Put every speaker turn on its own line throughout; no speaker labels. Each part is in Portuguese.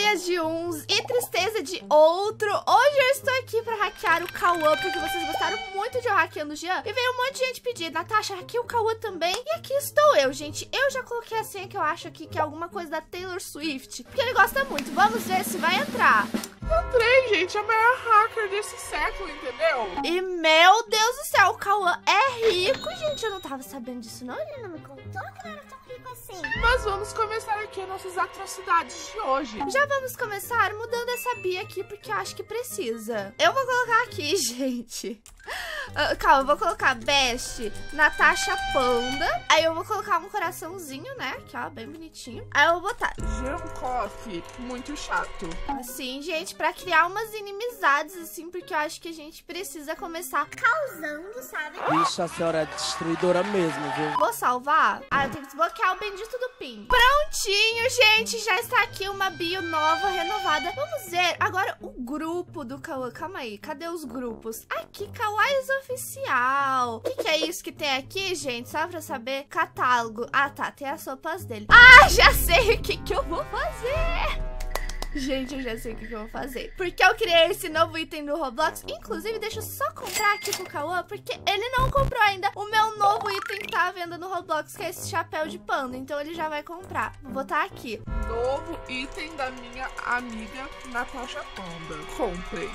alegrias de uns e tristeza de outro. Hoje eu estou aqui pra hackear o Cauã, porque vocês gostaram muito de eu hackeando o Jean. E veio um monte de gente pedir, Natasha, hackeia o Cauã também. E aqui estou eu, gente. Eu já coloquei a senha que eu acho aqui que é alguma coisa da Taylor Swift, porque ele gosta muito. Vamos ver se vai entrar.
Entrei, gente, é a maior hacker desse século, entendeu?
E meu Deus do céu, o Cauã é rico, gente. Eu não tava sabendo disso, não.
Ele não me contou que não era tão rico assim.
Mas vamos começar aqui as nossas atrocidades de hoje.
Já vamos começar mudando essa Bia aqui, porque eu acho que precisa. Eu vou colocar aqui, gente. Calma, eu vou colocar Best, Natasha Panda. Aí eu vou colocar um coraçãozinho, né? Aqui, ó, bem bonitinho. Aí eu vou botar
Jean Coffee, muito chato.
assim, gente, pra criar umas inimizades, assim, porque eu acho que a gente precisa começar.
Causando, sabe?
Bicho, a senhora é destruidora mesmo, viu?
Vou salvar? Ah, eu tenho que desbloquear o bendito do PIN. Prontinho, gente, já está aqui uma bio nova, renovada. Vamos ver agora o grupo do Cauã. Calma aí, cadê os grupos? Aqui, Kawais Oficial. O que é isso que tem aqui, gente? Só pra saber. Catálogo. Ah, tá, tem as roupas dele. Ah, já sei o que eu vou fazer. Gente, eu já sei o que eu vou fazer. Porque eu criei esse novo item do Roblox. Inclusive, deixa eu só comprar aqui pro Cauã, porque ele não comprou ainda o meu novo item que tá à venda no Roblox, que é esse chapéu de panda. Então ele já vai comprar. Vou botar aqui.
Novo item da minha amiga Natasha Panda. Comprei.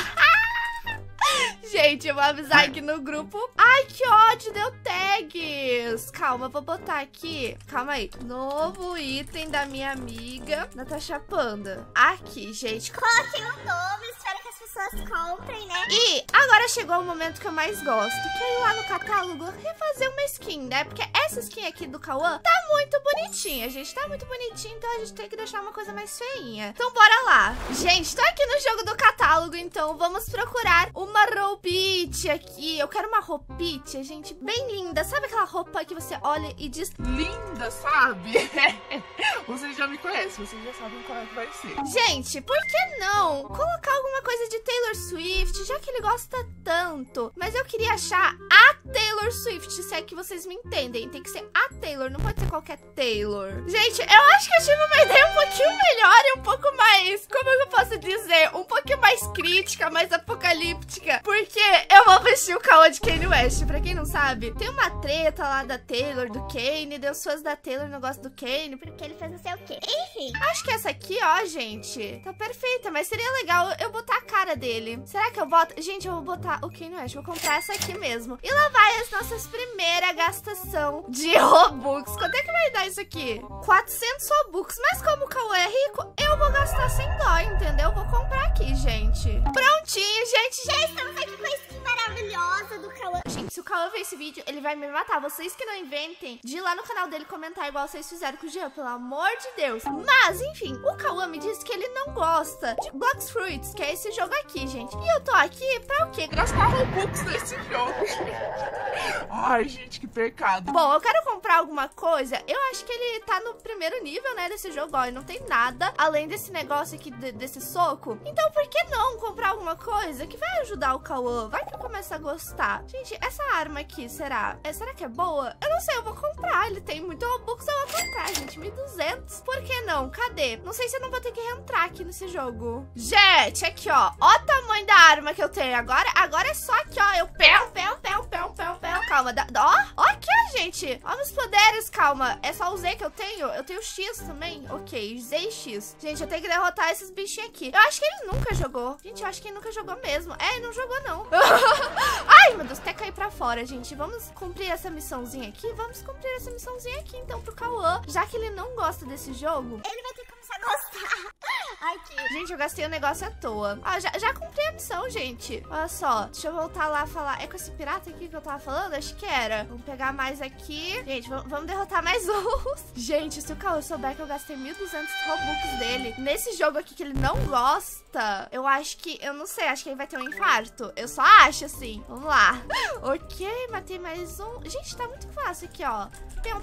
Gente, eu vou avisar aqui no grupo. Ai, que ódio, deu tags. Calma, vou botar aqui. Calma aí. Novo item da minha amiga Natasha Panda. Aqui, gente.
Coloquei um novo, espero que as pessoas comprem, né?
E agora chegou o momento que eu mais gosto, que é ir lá no catálogo refazer uma skin, né? Porque essa skin aqui do Cauã tá muito bonitinha, gente. Tá muito bonitinha, então a gente tem que deixar uma coisa mais feinha. Então bora lá. Gente, tô aqui no jogo do catálogo, então vamos procurar uma roupite aqui. Eu quero uma roupite, gente, bem linda. Sabe aquela roupa que você olha e diz...
Linda, sabe? Vocês já me conhecem, vocês já sabem qual é que vai ser.
Gente, por que não colocar alguma coisa de Taylor Swift, já que ele gosta tanto? Mas eu queria achar a Taylor Swift, se é que vocês me entendem. Tem que ser a Taylor, não pode ser qualquer Taylor. Gente, eu acho que eu tive uma ideia um pouquinho melhor e um pouco mais, como eu posso dizer, um pouquinho mais crítica, mais apocalíptica. Porque eu vou vestir o Cauã de Kanye West. Pra quem não sabe, tem uma treta lá da Taylor, do Kanye. Deus fãs da Taylor não gostam do Kanye,
Porque ele fez não sei o quê. Enfim.
acho que essa aqui, ó, gente, tá perfeita, mas seria legal eu botar a cara dele. Será que eu boto? Gente, eu vou botar o Kanye West, vou comprar essa aqui mesmo. E lá vai as nossas primeiras gastação de Robux. Quanto é que vai dar isso aqui? 400 Robux, mas como o Cauã é rico, eu vou gastar sem dó, entendeu? Vou comprar aqui, gente. Prontinho, gente.
Já estamos aqui com a skin maravilhosa do Cauã.
Gente, se o Cauã ver esse vídeo, ele vai me matar. Vocês que não inventem de ir lá no canal dele comentar igual vocês fizeram com o Jean, pelo amor de Deus. Mas, enfim, o Cauã me disse que ele não gosta de Blox Fruits, que é esse jogo aqui, gente. E eu tô aqui pra o quê?
Gastar Robux nesse jogo. Ai, gente, que pecado.
Bom, eu quero comprar alguma coisa. Eu acho que ele tá no primeiro nível, né, desse jogo, ó. E não tem nada além desse negócio aqui, desse soco. Então, por que não comprar alguma coisa que vai ajudar o Cauã? Vai que eu começo a gostar. Gente, essa arma aqui, será? Será que é boa? Eu não sei, eu vou comprar. Ele tem muito Robux, eu vou comprar, gente. 1.200. Por que não? Cadê? Não sei se eu não vou ter que reentrar aqui nesse jogo. Gente, aqui, ó. Ó o tamanho da arma que eu tenho. Agora é só aqui, ó. Eu pego. Calma, ó aqui, ó, gente. Ó meus poderes, calma. É só o Z que eu tenho? Eu tenho X também? Ok, Z e X. Gente, eu tenho que derrotar esses bichinhos aqui. Eu acho que ele nunca jogou. Gente, eu acho que ele nunca jogou mesmo. Ele não jogou, não. Ai, meu Deus, até cair pra fora, gente. Vamos cumprir essa missãozinha aqui? Vamos cumprir essa missãozinha aqui, então, pro Cauã. Já que ele não gosta desse jogo...
Ele vai ter que começar a gostar. Aqui.
Gente, eu gastei o negócio à toa. Ó, já cumpri a missão, gente. Olha só, deixa eu voltar lá e falar. É com esse pirata aqui que eu tava falando? Acho que era. Vamos pegar mais aqui. Gente, vamos derrotar mais uns. Gente, se o Cauã souber que eu gastei 1.200 Robux dele nesse jogo aqui que ele não gosta, eu acho que... Eu não sei, acho que ele vai ter um infarto. Eu só acho, assim. Vamos lá. Ok, matei mais um. Gente, tá muito fácil aqui, ó. Peão.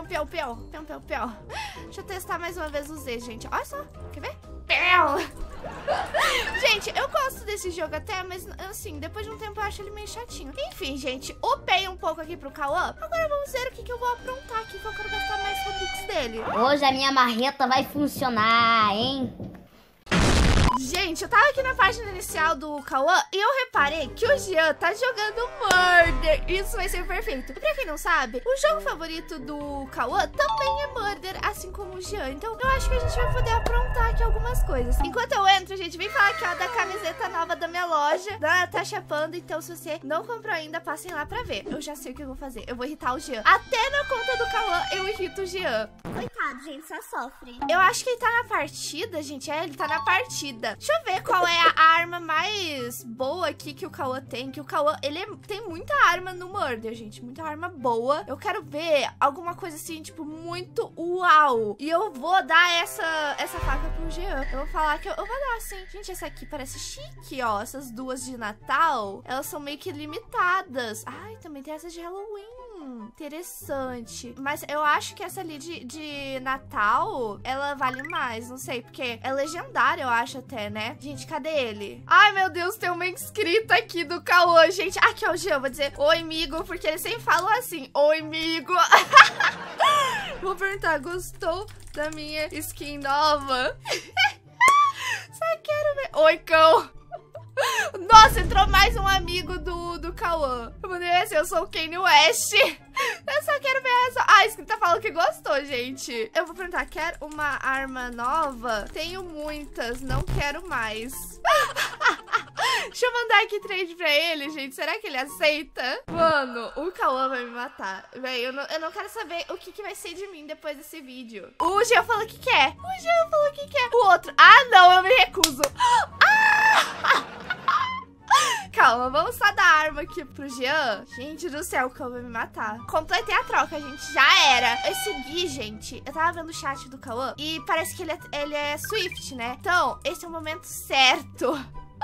Deixa eu testar mais uma vez o Z, gente. Olha só. Quer ver? Peão. Gente, eu gosto desse jogo até, mas assim, depois de um tempo eu acho ele meio chatinho. Enfim, gente, upei um pouco aqui pro Cauã. Agora vamos ver o que eu vou aprontar aqui, que eu quero gastar mais Robux dele.
Hoje a minha marreta vai funcionar, hein?
Gente, eu tava aqui na página inicial do Cauã e eu reparei que o Jean tá jogando Murder. Isso vai ser perfeito. E pra quem não sabe, o jogo favorito do Cauã também é Murder, assim como o Jean. Então eu acho que a gente vai poder aprontar aqui algumas coisas. Enquanto eu entro, gente, vem falar aqui, ó, da camiseta nova da minha loja, da Natasha Panda. Então se você não comprou ainda, passem lá pra ver. Eu já sei o que eu vou fazer. Eu vou irritar o Jean. Até na conta do Cauã eu irrito o Jean.
Coitado, gente, só sofre.
Eu acho que ele tá na partida, gente. É, ele tá na partida. Deixa eu ver qual é a arma mais boa aqui que o Cauã tem. Que o Cauã, tem muita arma no Murder, gente. Muita arma boa. Eu quero ver alguma coisa assim, tipo, muito uau. E eu vou dar essa faca pro Jean. Eu vou falar que eu vou dar, assim. Gente, essa aqui parece chique, ó. Essas duas de Natal, elas são meio que limitadas. Ai, também tem essas de Halloween. Interessante. Mas eu acho que essa ali de Natal, ela vale mais, não sei, porque é legendária, eu acho até, né? Gente, cadê ele? Ai, meu Deus, tem uma inscrita aqui do Cauã, gente. Aqui, ó, o Jean, vou dizer oi, amigo, porque eles sempre falam assim, oi, amigo. Vou perguntar, gostou da minha skin nova? Só quero ver. Oi, cão. Nossa, entrou mais um amigo do Cauã. Eu mandei assim, eu sou o Kanye West. Eu só quero ver essa. Ah, isso que tá falando que gostou, gente. Eu vou perguntar, quer uma arma nova? Tenho muitas, não quero mais. Deixa eu mandar aqui trade pra ele, gente. Será que ele aceita? Mano, o Cauã vai me matar. Véi, eu não quero saber o que vai ser de mim depois desse vídeo. O Jean falou que quer. O Jean falou que quer. O outro. Ah, não, eu me recuso. Calma, vamos só dar arma aqui pro Jean. Gente do céu, o Cauã vai me matar. Completei a troca, gente. Já era. Esse Gui, gente, eu tava vendo o chat do Cauã e parece que ele é Swift, né? Então, esse é o momento certo.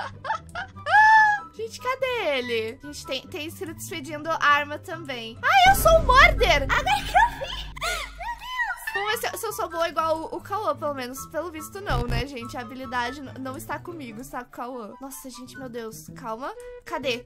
Gente, cadê ele? Gente, tem inscritos pedindo arma também. Ah, eu sou o Murder!
Agora que eu vi!
Vamos ver se eu sou boa igual o Cauã, pelo menos. Pelo visto, não, né, gente? A habilidade não está comigo, está com o Cauã. Nossa, gente, meu Deus. Calma. Cadê?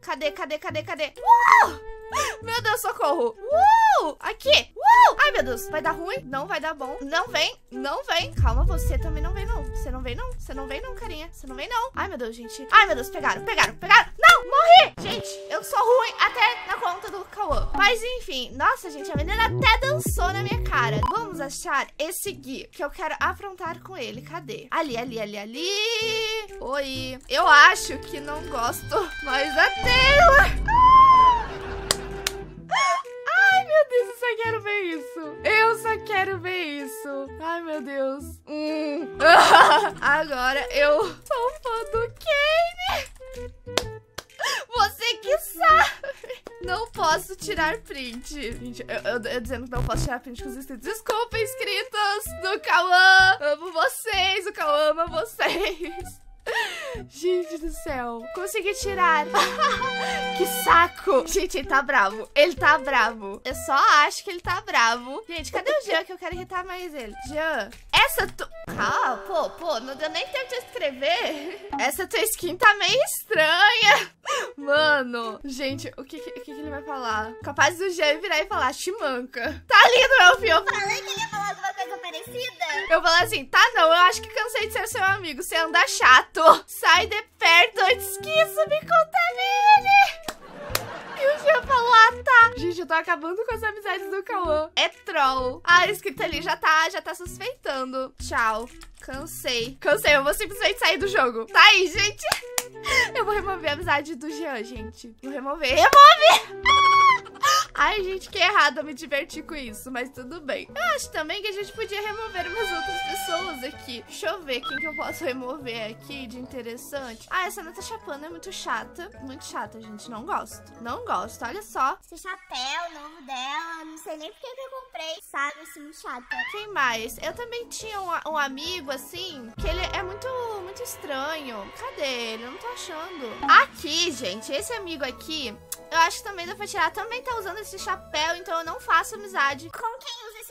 Meu Deus, socorro. Aqui. Ai, meu Deus. Vai dar ruim? Não vai dar bom. Não vem. Calma, você também não vem, não. Você não vem, não, carinha. Você não vem, não. Ai, meu Deus, gente. Ai, meu Deus, pegaram. Não, morri. Gente, eu sou ruim até na conta do Cauã. Mas, enfim. Nossa, gente, a menina até dançou na minha cara. Vamos achar esse Gui, que eu quero afrontar com ele. Cadê? Ali. Oi. Eu acho que não gosto mais da tela. Ai, meu Deus, eu só quero ver isso. Ai, meu Deus. Agora eu sou fã do Kanye. Você que sabe. Não posso tirar print. Gente, eu dizendo que não posso tirar print com os inscritos. Desculpa, inscritos do Cauã. Amo vocês, o Cauã ama vocês. Gente do céu, consegui tirar. Que saco. Gente, ele tá bravo. Eu só acho que ele tá bravo. Gente, cadê o Jean, que eu quero irritar mais ele? Jean, essa tu... pô, não deu nem tempo de escrever. Essa tua skin tá meio estranha. Mano, gente, o que ele vai falar? Capaz do Jean virar e falar, chimanca. Tá lindo, meu filho.
Eu falei que ele ia falar alguma coisa parecida.
Eu falei assim, tá não, eu acho que cansei de ser seu amigo. Você anda chato. Sai de perto antes que isso me contamine. E o Jean falou, tá. Gente, eu tô acabando com as amizades do Cauã. É troll. A escrita ali já tá suspeitando. Tchau. Cansei, eu vou simplesmente sair do jogo. Tá aí, gente. Eu vou remover a amizade do Jean, gente. Vou remover. Remove! Ai, gente, que errado eu me divertir com isso, mas tudo bem. Eu acho também que a gente podia remover umas outras pessoas aqui. Deixa eu ver quem que eu posso remover aqui de interessante. Ah, essa Natasha Panda é muito chata. Muito chata, gente. Não gosto. Olha só.
Esse chapéu novo dela, não sei nem por que eu comprei, sabe? Assim, muito chata.
Quem mais? Eu também tinha um amigo, assim, que ele é muito estranho. Cadê ele? Eu não tô achando. Aqui, gente, esse amigo aqui, eu acho que também dá pra tirar. Também tá usando esse chapéu, então eu não faço amizade.
Com quem usa esse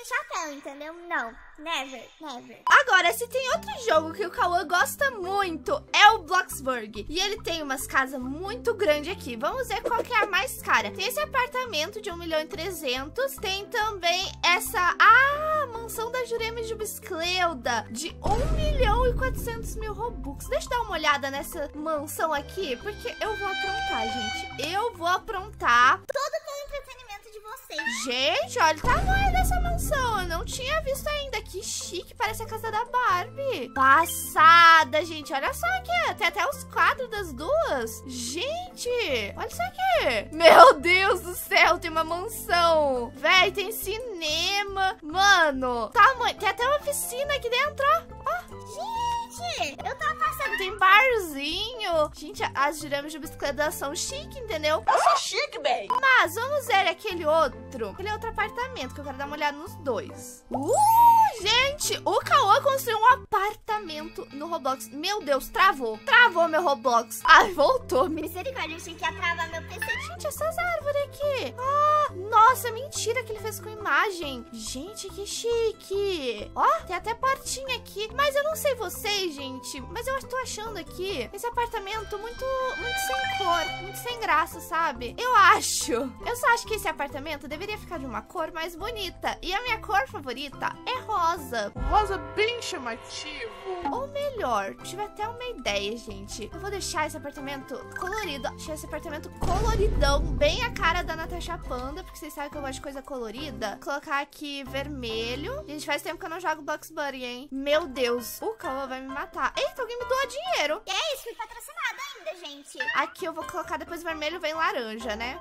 esse chapéu, entendeu? Não, never, never.
Agora, se tem outro jogo que o Cauã gosta muito, é o Bloxburg. E ele tem umas casas muito grandes aqui. Vamos ver qual que é a mais cara. Tem esse apartamento de 1.300.000. Tem também essa... mansão da Jurema Jubescleuda de 1.400.000 Robux. Deixa eu dar uma olhada nessa mansão aqui, porque eu vou aprontar, gente. Eu vou aprontar.
Tudo pelo entretenimento de vocês.
Gente, olha o tamanho dessa mansão. Eu não tinha visto ainda. Que chique, parece a casa da Barbie. Passada, gente. Olha só aqui. Tem até os quadros das duas. Gente, olha isso aqui. Meu Deus do céu, tem uma mansão. Véi, tem cinema. Mano, tamanho. Tem até uma piscina aqui dentro, ó.
Gente, eu tava passando.
Tem barzinho. Gente, as Jurema Jubescleuda são chique, entendeu?
Eu sou chique, bem.
Mas vamos ver aquele outro apartamento, que eu quero dar uma olhada nos dois. Gente, o Cauã construiu um apartamento no Roblox. Meu Deus, travou. Travou meu Roblox. Ai, voltou.
Misericórdia, eu achei que ia travar meu PC.
Gente, essas árvores aqui. Nossa, mentira que ele fez com imagem. Gente, que chique. Ó, tem até portinha aqui. Mas eu não sei vocês, gente, mas eu tô achando aqui esse apartamento muito sem cor, muito sem graça, sabe? Eu só acho que esse apartamento deveria ficar de uma cor mais bonita. E a minha cor favorita é rosa.
Rosa bem chamativo.
Ou melhor, tive até uma ideia, gente. Eu vou deixar esse apartamento colorido. Deixar esse apartamento coloridão, bem a cara da Natasha Panda, porque vocês sabem que eu gosto de coisa colorida. Vou colocar aqui vermelho. Gente, faz tempo que eu não jogo Bloxburg, hein? Meu Deus, o Cauã vai me matar. Eita, alguém me doa dinheiro.
E é isso, fui patrocinada ainda, gente.
Aqui eu vou colocar depois vermelho, vem laranja, né?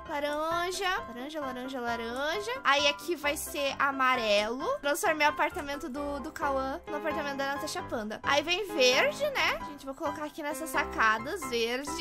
Laranja. Aí aqui vai ser amarelo. Transformei o apartamento do Cauã no apartamento da Natasha Panda. Aí vem verde, né? Gente, vou colocar aqui nessas sacadas. Verde.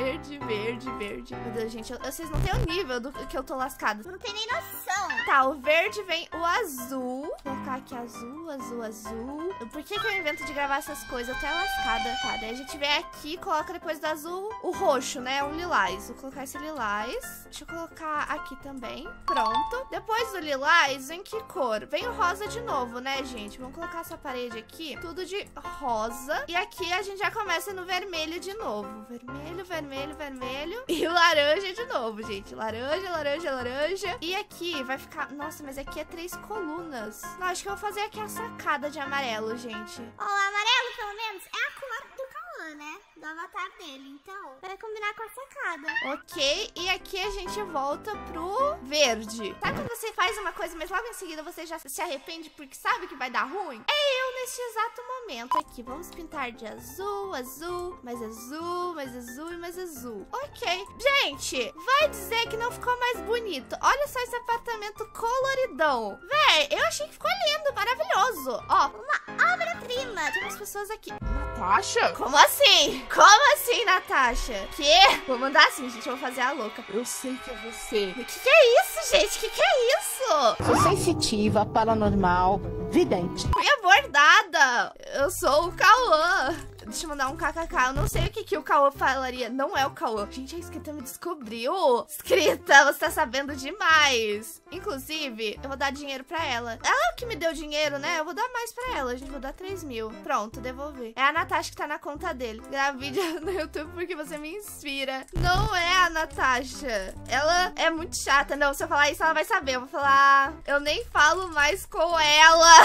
Meu Deus, gente, vocês não têm o nível do que eu tô lascada.
Não tem nem noção.
Tá, o verde vem o azul. Vou colocar aqui azul. Por que eu invento de gravar essas coisas? Eu tô lascada. Tá, daí a gente vem aqui, coloca depois do azul o roxo, né? Um lilás. Vou colocar esse lilás. Deixa eu colocar aqui também. Pronto. Depois do lilás, vem que cor? Vem o rosa de novo, né, gente? Vamos colocar essa parede aqui, tudo de rosa. E aqui a gente já começa no vermelho de novo. Vermelho. E laranja de novo, gente. Laranja. E aqui vai ficar... Nossa, mas aqui é 3 colunas. Não, acho que eu vou fazer aqui a sacada de amarelo, gente.
Ó, o amarelo, pelo menos, é a cor do Cauã, né? Do avatar dele. Então, vai combinar com a sacada.
Ok, e aqui a gente volta pro verde. Sabe quando você faz uma coisa, mas logo em seguida você já se arrepende porque sabe que vai dar ruim? É eu neste exato momento aqui. Vamos pintar de azul, mais azul e mais azul. Ok. Gente, vai dizer que não ficou mais bonito. Olha só esse apartamento coloridão. Véi, eu achei que ficou lindo, maravilhoso. Ó,
Uma obra-prima.
tem umas pessoas aqui.
Natasha?
Como assim? Como assim, Natasha? Que? Vou mandar assim, gente. Eu vou fazer a louca.
Eu sei que é você.
Que é isso, gente? Que é isso?
Sou sensitiva, paranormal, vidente.
Fui abordada. Eu sou o Cauã. Deixa eu mandar um kkk. Eu não sei o que o Cauã falaria. Não é o Cauã. Gente, a Escrita me descobriu. Escrita, você tá sabendo demais. Inclusive, eu vou dar dinheiro pra ela. Ela é o que me deu dinheiro, né? Eu vou dar mais pra ela. Gente, vou dar 3.000. Pronto, devolver. É a Natasha que tá na conta dele. Grava vídeo no YouTube porque você me inspira. Não é a Natasha. Ela é muito chata. Não, se eu falar isso, ela vai saber. Eu vou falar... Eu nem falo mais com ela.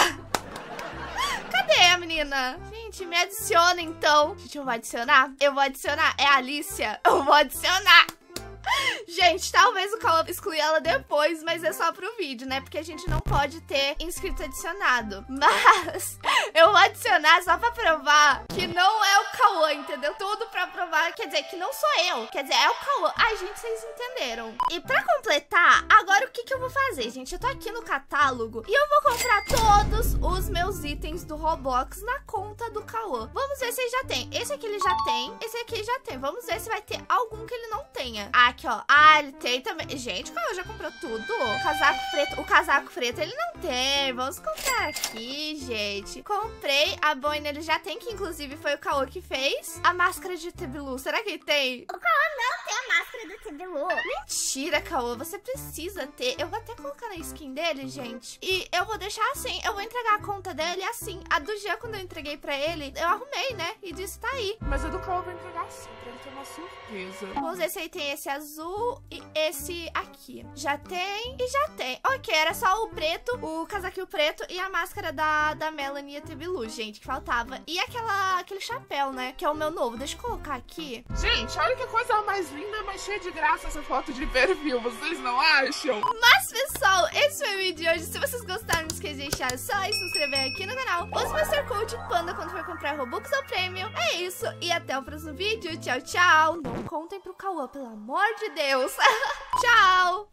Cadê a menina? Gente, me adiciona então. Gente, eu vou adicionar? Eu vou adicionar. É a Alicia. Eu vou adicionar. Gente, talvez o Cauã exclua ela depois, mas é só pro vídeo, né? Porque a gente não pode ter inscrito adicionado. Mas eu vou adicionar só pra provar que não é o Cauã, entendeu? Tudo pra provar, quer dizer, que não sou eu. Quer dizer, é o Cauã. Ai, gente, vocês entenderam. E pra completar, agora o que eu vou fazer, gente? Eu tô aqui no catálogo e eu vou comprar todos os meus itens do Roblox na conta do Cauã. Vamos ver se ele já tem. Esse aqui ele já tem, esse aqui ele já tem. Vamos ver se vai ter algum que ele não tenha. Aqui, ó. Ah, ele tem também. Gente, o Cauã já comprou tudo. O casaco preto ele não tem. Vamos comprar aqui, gente. Comprei. A boina ele já tem, que inclusive foi o Cauã que fez. A máscara de Tebilu, será que ele tem?
O Cauã não tem a máscara máscara do TBLU.
Mentira, Cauã, você precisa ter. Eu vou até colocar na skin dele, gente. E eu vou deixar assim, eu vou entregar a conta dele assim. A do Jean, quando eu entreguei pra ele, eu arrumei, né? E disse, tá aí.
Mas a do Cauã eu vou entregar assim, pra ele ter uma surpresa.
Vamos ver se aí tem esse azul e esse aqui. Já tem e já tem. Ok, era só o preto, o casaquinho preto e a máscara da Melanie e a TBLU, gente, que faltava. E aquele chapéu, né? Que é o meu novo. Deixa eu colocar aqui.
Gente, olha que coisa mais linda, mas cheia de graça essa foto de perfil, vocês não acham?
Mas, pessoal, esse foi o vídeo de hoje. Se vocês gostaram, não esqueça de deixar só e se inscrever aqui no canal. Use Master Code Panda quando for comprar Robux ou Prêmio. É isso, e até o próximo vídeo. Tchau, tchau. Não contem pro Cauã, pelo amor de Deus. Tchau.